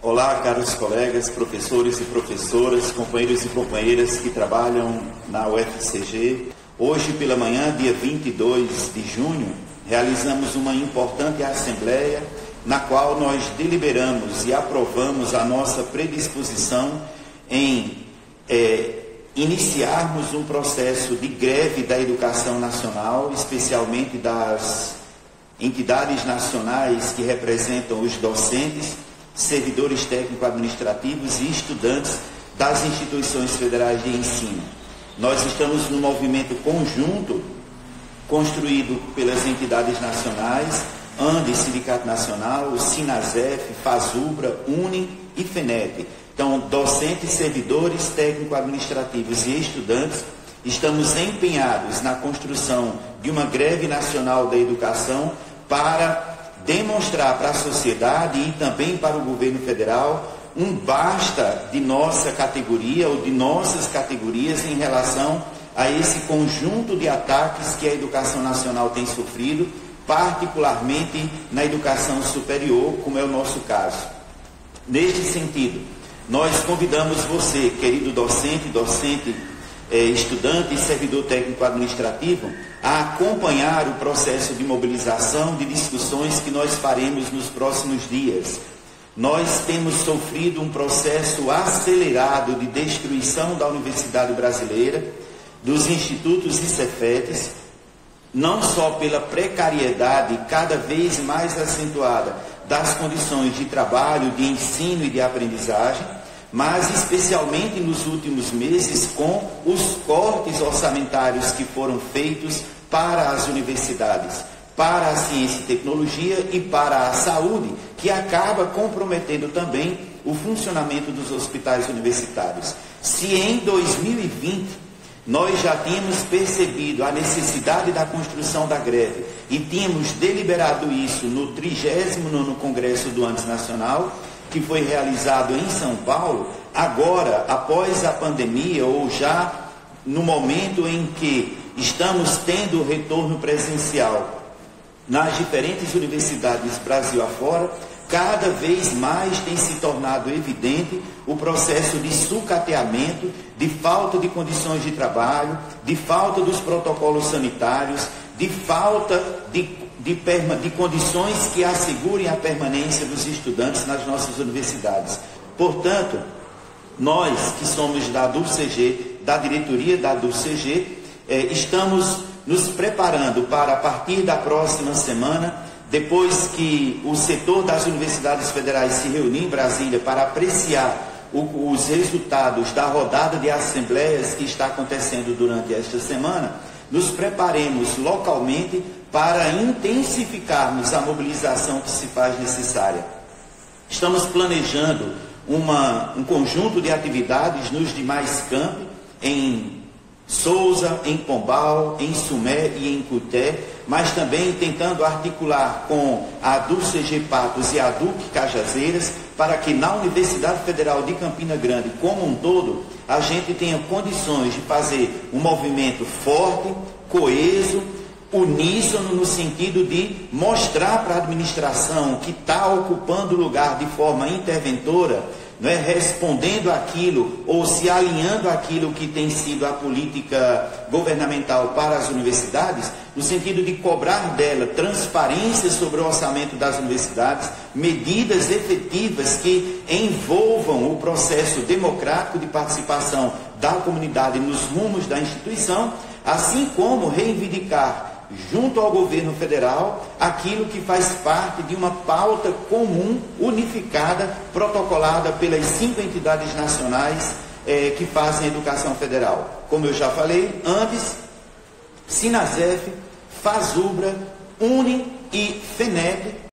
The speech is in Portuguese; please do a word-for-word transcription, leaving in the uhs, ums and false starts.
Olá, caros colegas, professores e professoras, companheiros e companheiras que trabalham na U F C G. Hoje pela manhã, dia vinte e dois de junho, realizamos uma importante assembleia na qual nós deliberamos e aprovamos a nossa predisposição em é, iniciarmos um processo de greve da educação nacional, especialmente das entidades nacionais que representam os docentes, servidores técnico-administrativos e estudantes das instituições federais de ensino. Nós estamos num movimento conjunto, construído pelas entidades nacionais, ANDE, Sindicato Nacional, o SINASEF, FASUBRA, UNE e FENEP. Então, docentes, servidores técnico-administrativos e estudantes, estamos empenhados na construção de uma greve nacional da educação para demonstrar para a sociedade e também para o governo federal um basta de nossa categoria ou de nossas categorias em relação a esse conjunto de ataques que a educação nacional tem sofrido, particularmente na educação superior, como é o nosso caso. Neste sentido, nós convidamos você, querido docente, docente, eh, estudante e servidor técnico-administrativo, a acompanhar o processo de mobilização, de discussões que nós faremos nos próximos dias. Nós temos sofrido um processo acelerado de destruição da Universidade Brasileira, dos institutos e cefetes, não só pela precariedade cada vez mais acentuada das condições de trabalho, de ensino e de aprendizagem, mas especialmente nos últimos meses com os cortes orçamentários que foram feitos para as universidades, para a ciência e tecnologia e para a saúde, que acaba comprometendo também o funcionamento dos hospitais universitários. Se em dois mil e vinte nós já tínhamos percebido a necessidade da construção da greve e tínhamos deliberado isso no trigésimo nono Congresso do ANDES Nacional, que foi realizado em São Paulo, agora, após a pandemia, ou já no momento em que estamos tendo o retorno presencial nas diferentes universidades Brasil afora, cada vez mais tem se tornado evidente o processo de sucateamento, de falta de condições de trabalho, de falta dos protocolos sanitários, de falta de, de, de condições que assegurem a permanência dos estudantes nas nossas universidades. Portanto, nós que somos da D U C G, da diretoria da D U C G, eh, estamos nos preparando para, a partir da próxima semana, depois que o setor das universidades federais se reunir em Brasília para apreciar o, os resultados da rodada de assembleias que está acontecendo durante esta semana, nos preparemos localmente para intensificarmos a mobilização que se faz necessária. Estamos planejando uma, um conjunto de atividades nos demais campi, em Souza, em Pombal, em Sumé e em Cuité, mas também tentando articular com a D U C G Patos e a D U C Cajazeiras, para que na Universidade Federal de Campina Grande, como um todo, a gente tenha condições de fazer um movimento forte, coeso, uníssono, no sentido de mostrar para a administração que está ocupando o lugar de forma interventora, não é, respondendo aquilo ou se alinhando àquilo que tem sido a política governamental para as universidades, no sentido de cobrar dela transparência sobre o orçamento das universidades, medidas efetivas que envolvam o processo democrático de participação da comunidade nos rumos da instituição, assim como reivindicar junto ao governo federal, aquilo que faz parte de uma pauta comum, unificada, protocolada pelas cinco entidades nacionais eh, que fazem a educação federal. Como eu já falei, ANDES, SINASEF, FASUBRA, UNE e FENEP,